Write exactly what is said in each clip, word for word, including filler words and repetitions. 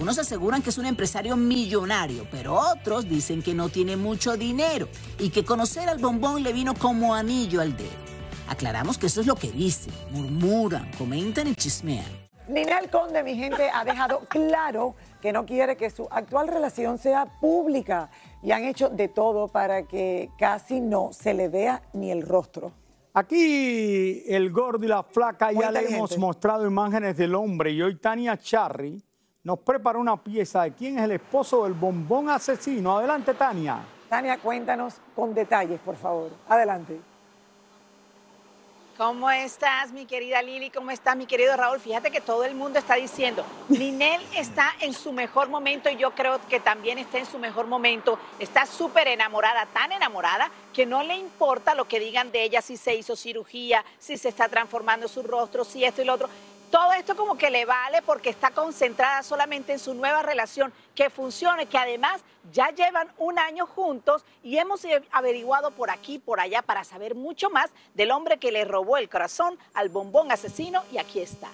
Algunos aseguran que es un empresario millonario, pero otros dicen que no tiene mucho dinero y que conocer al Bombón le vino como anillo al dedo. Aclaramos que eso es lo que dicen, murmuran, comentan y chismean. Ninel Conde, mi gente, ha dejado claro que no quiere que su actual relación sea pública y han hecho de todo para que casi no se le vea ni el rostro. Aquí el gordo y la flaca Muy ya le hemos mostrado imágenes del hombre y hoy Tania Charry nos preparó una pieza de quién es el esposo del Bombón asesino. Adelante, Tania. Tania, cuéntanos con detalles, por favor. Adelante. ¿Cómo estás, mi querida Lili? ¿Cómo está, mi querido Raúl? Fíjate que todo el mundo está diciendo, Ninel está en su mejor momento y yo creo que también está en su mejor momento. Está súper enamorada, tan enamorada que no le importa lo que digan de ella, si se hizo cirugía, si se está transformando su rostro, si esto y lo otro. Todo esto como que le vale porque está concentrada solamente en su nueva relación, que funcione, que además ya llevan un año juntos y hemos averiguado por aquí, por allá, para saber mucho más del hombre que le robó el corazón al Bombón asesino y aquí está.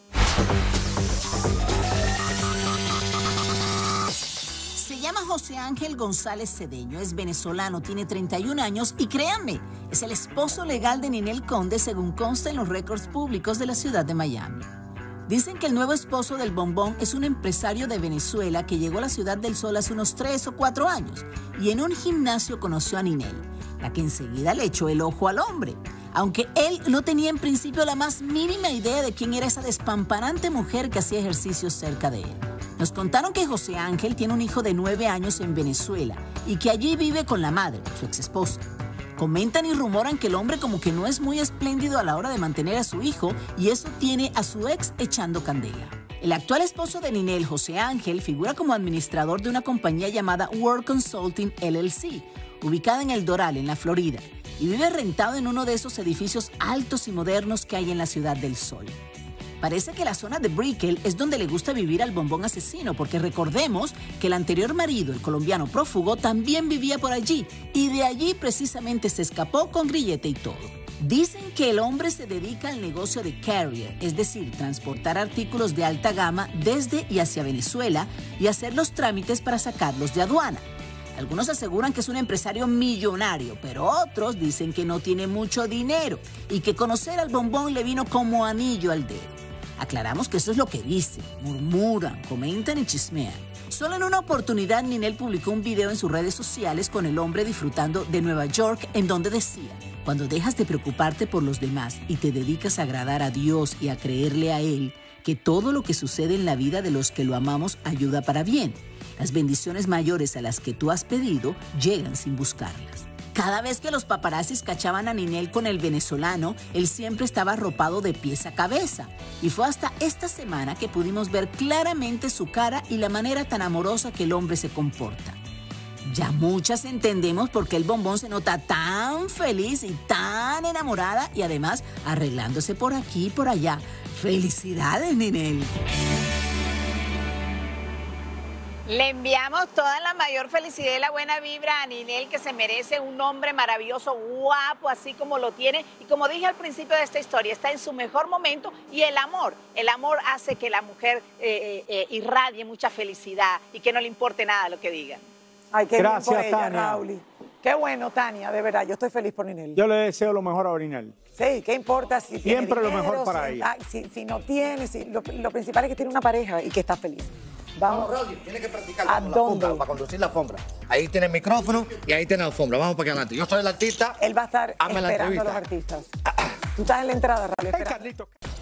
Se llama José Ángel González Cedeño, es venezolano, tiene treinta y un años y créanme, es el esposo legal de Ninel Conde según consta en los récords públicos de la ciudad de Miami. Dicen que el nuevo esposo del Bombón es un empresario de Venezuela que llegó a la Ciudad del Sol hace unos tres o cuatro años y en un gimnasio conoció a Ninel, la que enseguida le echó el ojo al hombre, aunque él no tenía en principio la más mínima idea de quién era esa despampanante mujer que hacía ejercicios cerca de él. Nos contaron que José Ángel tiene un hijo de nueve años en Venezuela y que allí vive con la madre, su exesposa. Comentan y rumoran que el hombre como que no es muy espléndido a la hora de mantener a su hijo y eso tiene a su ex echando candela. El actual esposo de Ninel, José Ángel, figura como administrador de una compañía llamada World Consulting L L C, ubicada en El Doral, en la Florida, y vive rentado en uno de esos edificios altos y modernos que hay en la Ciudad del Sol. Parece que la zona de Brickell es donde le gusta vivir al Bombón asesino, porque recordemos que el anterior marido, el colombiano prófugo, también vivía por allí y de allí precisamente se escapó con grillete y todo. Dicen que el hombre se dedica al negocio de carrier, es decir, transportar artículos de alta gama desde y hacia Venezuela y hacer los trámites para sacarlos de aduana. Algunos aseguran que es un empresario millonario, pero otros dicen que no tiene mucho dinero y que conocer al Bombón le vino como anillo al dedo. Aclaramos que eso es lo que dicen, murmuran, comentan y chismean. Solo en una oportunidad Ninel publicó un video en sus redes sociales con el hombre disfrutando de Nueva York en donde decía: cuando dejas de preocuparte por los demás y te dedicas a agradar a Dios y a creerle a Él, que todo lo que sucede en la vida de los que lo amamos ayuda para bien. Las bendiciones mayores a las que tú has pedido llegan sin buscarlas. Cada vez que los paparazzis cachaban a Ninel con el venezolano, él siempre estaba arropado de pies a cabeza. Y fue hasta esta semana que pudimos ver claramente su cara y la manera tan amorosa que el hombre se comporta. Ya muchas entendemos por qué el Bombón se nota tan feliz y tan enamorada y además arreglándose por aquí y por allá. ¡Felicidades, Ninel! Le enviamos toda la mayor felicidad y la buena vibra a Ninel, que se merece un hombre maravilloso, guapo, así como lo tiene. Y como dije al principio de esta historia, está en su mejor momento y el amor, el amor hace que la mujer eh, eh, irradie mucha felicidad y que no le importe nada lo que digan. Ay, qué Gracias, bien por ella, Tania. Raúl. Qué bueno, Tania, de verdad, yo estoy feliz por Ninel. Yo le deseo lo mejor a Ninel. Sí, ¿qué importa si tiene Siempre lo dinero, mejor para si, ella. ay, si, si no tiene, si, lo, lo principal es que tiene una pareja y que está feliz. Vamos, Vamos, Raúl, tiene que practicar ¿A con la dónde? alfombra, para conducir la alfombra. Ahí tiene el micrófono y ahí tiene la alfombra. Vamos para aquí adelante. Yo soy el artista. él va a estar Hazme la esperando a los entrevista. artistas. Tú estás en la entrada, Raúl. Hey, esperando. Carlito.